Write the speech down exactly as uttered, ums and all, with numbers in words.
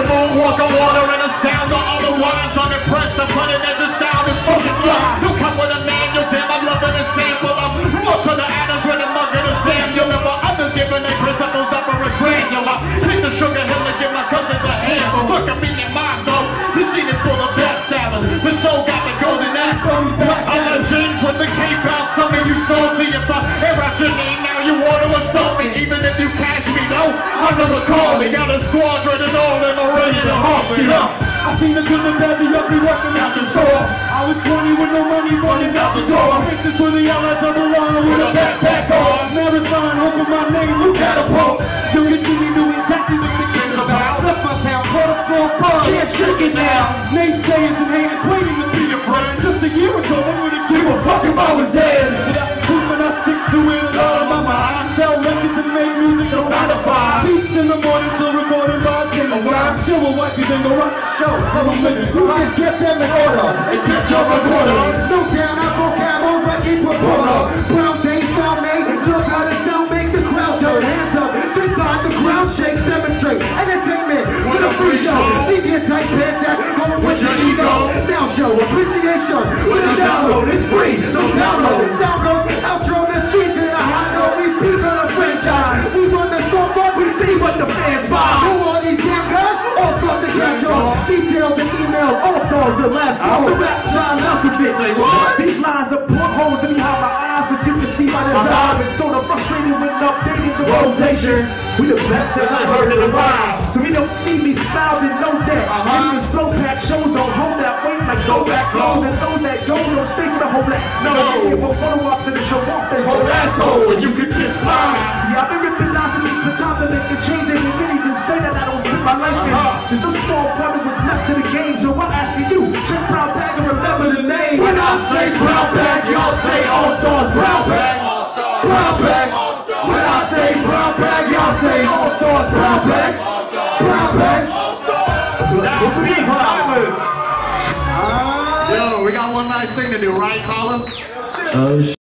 moonwalk on water and a sound of otherwise unimpressed. I'm running as the sound is fucking loud. You come with a manual, damn, I'm loving the sample. I'm raw to the atoms with a mug and a Samuel. And my others giving their principles up for a granular. Take the sugar hill and give my cousins a handful. Look at me and mine though. This scene is full of backstabbers. This soul got the golden axe. I'm the jeans with the cape out. Some of you salty. If I air out your name now, you want to assault me. Even if you cash me, no, I never call me. Got a squadron and all them are ready to haunt me. I seen the good and bad, the ugly working out the store. I was twenty with no money running out the door. Fixing for the L I double line with a backpack on. Marathon, hoping my name will catapult. You get to me, knew exactly what the game's about. Left my town, caught a small bug, can't shake it now. Naysayers and haters waiting to be your friend. Just a year ago, I wouldn't give a fuck if I was dead. But that's the truth and I stick to it with all of my mind. I sell records and make music, no nine to five. Beats in the morning till recording by dinner time. Chill with wifey, then go rock the show. Come on, living. You can get them in order and get your recorder. No down, I go cab on records for photo. Brown day, sound made, look how the sound make the crowd turn. Hands up, this time the crowd shakes, demonstrate entertainment with a free show. Leave your tight pants at home with your ego. Now show appreciation with a download. It's free, so download. Download, outro this season. A high note, we beat on a franchise. We run the storefront, we see what the fans buy. Who are these damn guys? All start to catch on. Details and emails, all stars the last one. The rap John Malkovich. These lines are portholes in behind my eyes, if you can see my desire. And sort of frustrated with updating the rotation. We the best that I heard in a while. So we don't see me smile and know that. Uh-huh. These slow pack shows don't hold that weight like go back low. And those that go don't stay for the whole that. No, you give a photo up to the show off their whole asshole and you can kiss mine. See, I've been ripping nonsense since the time to make a change. And you can't even say that I don't fit my life in. There's a small part of what's left to the game. So I'm asking you, check Brown Bag and remember the name. When I say Brown Bag, y'all say All Stars. Brown Bag, Brown Bag. When I say Brown Bag, y'all say All Stars. Brown Bag, Brown Bag. Now big silence. Yo, we got one nice thing to do, right, Colin? Oh,